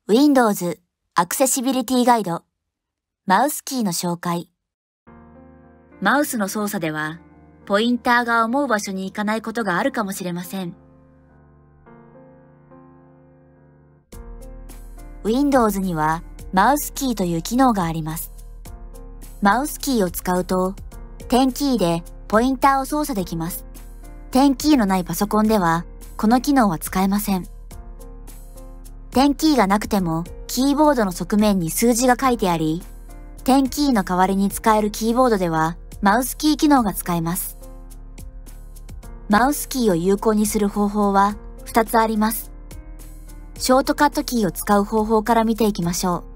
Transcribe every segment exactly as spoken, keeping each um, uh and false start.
Windows アクセシビリティガイドマウスキーの紹介。マウスの操作では、ポインターが思う場所に行かないことがあるかもしれません。Windows にはマウスキーという機能があります。マウスキーを使うと、点キーでポインターを操作できます。点キーのないパソコンでは、この機能は使えません。点キーがなくても、キーボードの側面に数字が書いてあり、点キーの代わりに使えるキーボードでは、マウスキー機能が使えます。マウスキーを有効にする方法はふたつあります。ショートカットキーを使う方法から見ていきましょう。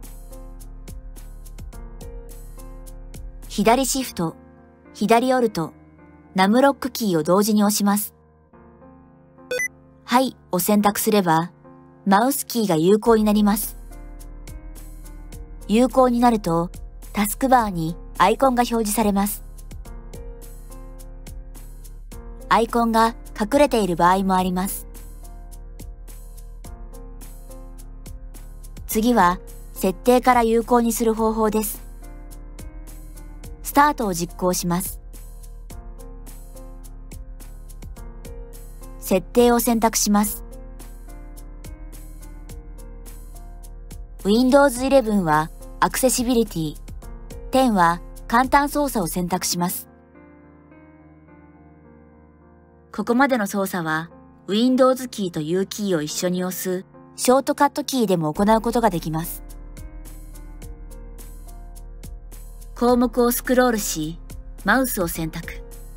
左シフト、左オルト、ナムロックキーを同時に押します。はいを選択すれば、マウスキーが有効になります。有効になると、タスクバーにアイコンが表示されます。アイコンが隠れている場合もあります。次は、設定から有効にする方法です。スタートを実行します。設定を選択します。Windows イレブン はアクセシビリティ、テンは簡単操作を選択します。ここまでの操作は Windows キーと U キーを一緒に押すショートカットキーでも行うことができます。項目をスクロールし、マウスを選択。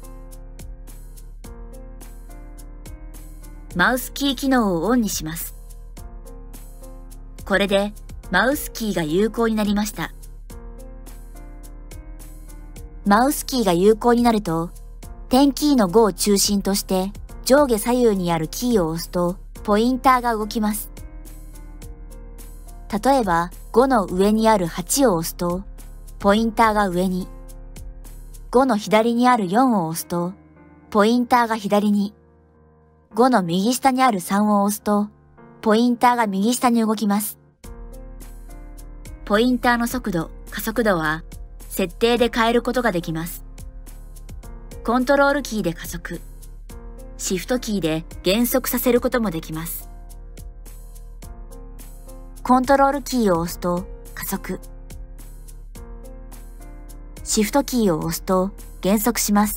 マウスキー機能をオンにします。これでマウスキーが有効になりました。マウスキーが有効になると、点キーのごを中心として上下左右にあるキーを押すとポインターが動きます。例えばごの上にあるはちを押すとポインターが上に、ごの左にあるよんを押すとポインターが左に、ごの右下にあるさんを押すとポインターが右下に動きます。ポインターの速度、加速度は設定で変えることができます。コントロールキーで加速、シフトキーで減速させることもできます。コントロールキーを押すと加速、シフトキーを押すと減速します。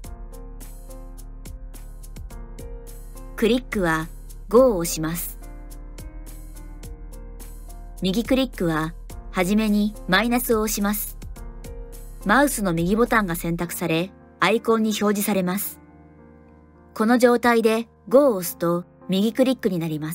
クリックはごを押します。右クリックは、はじめにマイナスを押します。マウスの右ボタンが選択され、アイコンに表示されます。この状態でごを押すと右クリックになります。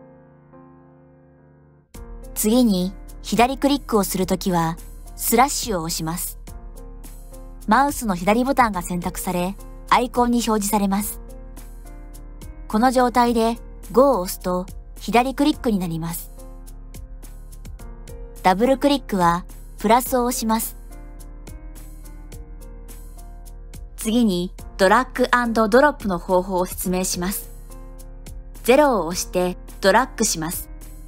次に、左クリックをするときは、スラッシュを押します。マウスの左ボタンが選択され、アイコンに表示されます。この状態でごを押すと左クリックになります。ダブルクリックはプラスを押します。次にドラッグ&ドロップの方法を説明します。ゼロを押してドラッグします。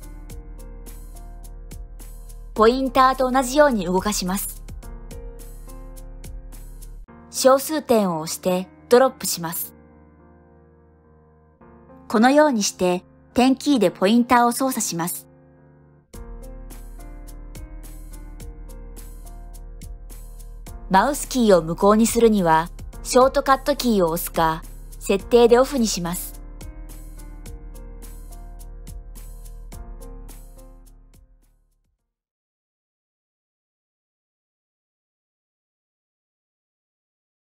ポインターと同じように動かします。小数点を押してドロップします。このようにして点キーでポインターを操作します。マウスキーを無効にするには、ショートカットキーを押すか、設定でオフにします。